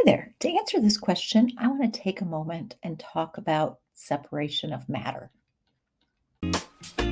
there. To answer this question, I want to take a moment and talk about separation of matter.